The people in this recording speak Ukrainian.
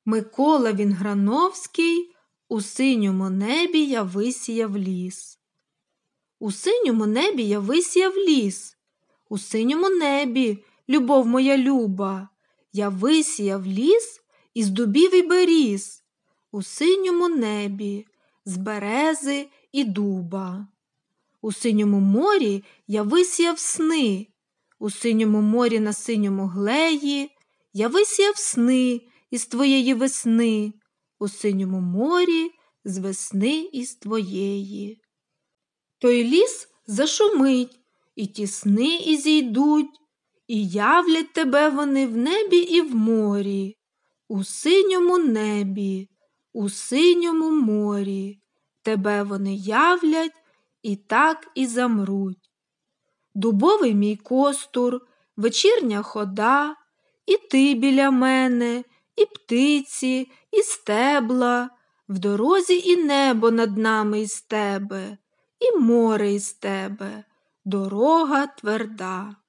Микола Вінграновський «У синьому небі я висіяв ліс». У синьому небі я висіяв ліс, у синьому небі, любов моя люба, я висіяв ліс із дубів і беріз, у синьому небі, з берези і дуба. У синьому морі я висіяв сни, у синьому морі на синьому глеї, я висіяв сни із твоєї весни, у синьому морі з весни із твоєї. Той ліс зашумить, і ті сни і зійдуть, і являть тебе вони в небі і в морі, у синьому небі, у синьому морі, тебе вони являть і так і замруть. Дубовий мій костур, вечірня хода, і ти біля мене, і птиці, і стебла, в дорозі і небо над нами із тебе, і море із тебе, дорога тверда.